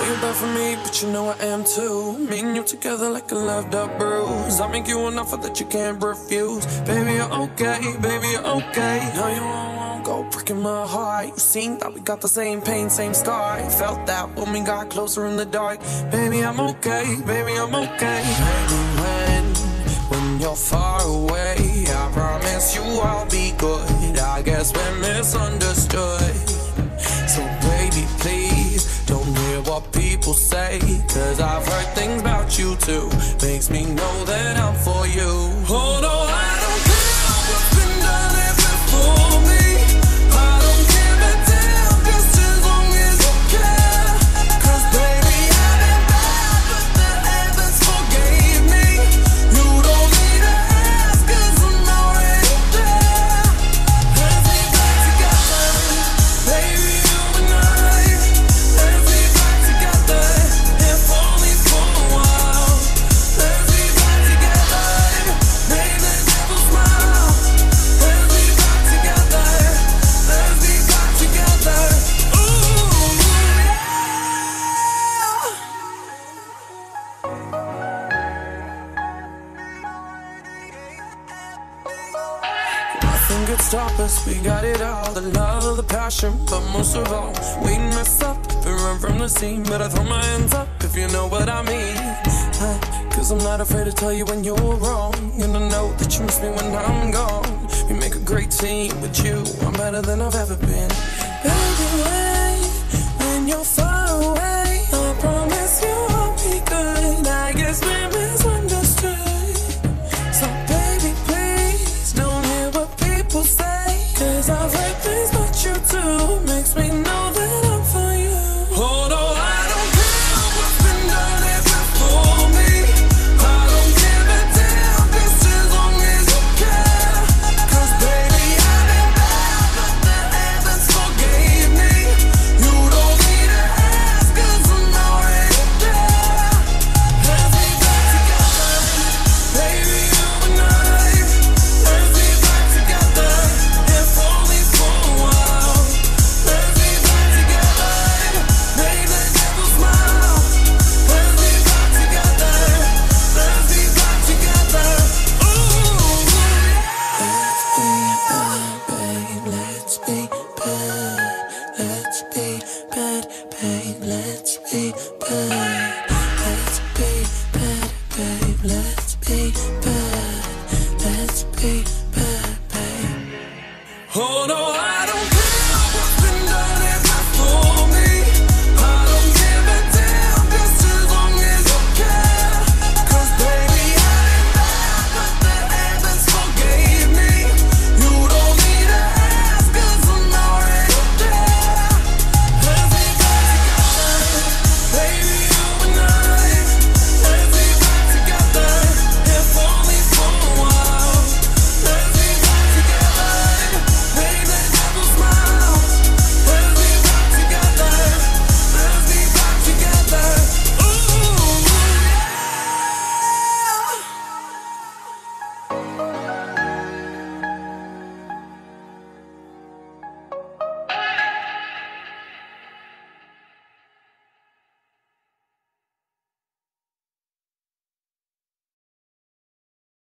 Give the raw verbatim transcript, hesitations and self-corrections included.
you're bad for me, but you know I am too. Me and you together like a loved up bruise. I make you an offer that you can't refuse. Baby, you're okay, baby, you're okay. No, you won't go breaking my heart. You seen that we got the same pain, same scar. Felt that when we got closer in the dark. Baby, I'm okay, baby, I'm okay. Maybe when, when you're far away, I promise you I'll be good. I guess we're misunderstood. So baby, please, don't hear what people say, cause I've heard things about you too. Makes me know that I'm for you. Oh no, I don't care what's been done here before me. I don't give a damn, just as long as you care. Cause baby, I've been bad, but the heavens forgave me. You don't need to ask, cause I'm already there. Let's be back together, baby. Nothing could stop us, we got it all. The love, the passion, but most of all, we mess up and run from the scene. But I throw my hands up if you know what I mean. uh, Cause I'm not afraid to tell you when you're wrong. And I know that you miss me when I'm gone. We make a great team with you, I'm better than I've ever been. Baby, when, when you're